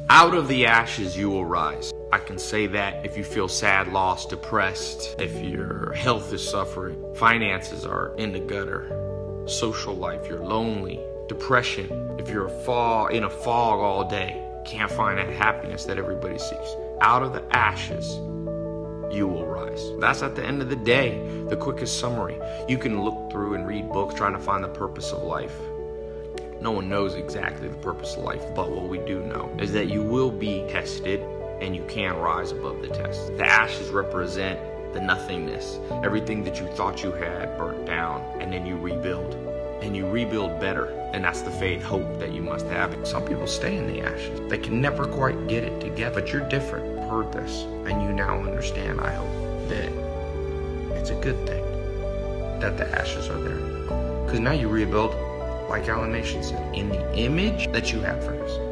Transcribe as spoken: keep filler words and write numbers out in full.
Out of the ashes you will rise. I can say that if you feel sad, lost, depressed, if your health is suffering, finances are in the gutter, social life, you're lonely, depression, if you're a fog, in a fog all day, can't find that happiness that everybody seeks. Out of the ashes, you will rise. That's at the end of the day, the quickest summary. You can look through and read books trying to find the purpose of life. No one knows exactly the purpose of life, but what we do know is that you will be tested and you can rise above the test. The ashes represent the nothingness. Everything that you thought you had burnt down, and then you rebuild. And you rebuild better. And that's the faith, hope that you must have. Some people stay in the ashes. They can never quite get it together, but you're different. You've heard this, and you now understand, I hope, that it's a good thing that the ashes are there. Because now you rebuild, like Alan Nation said, in the image that you have for us.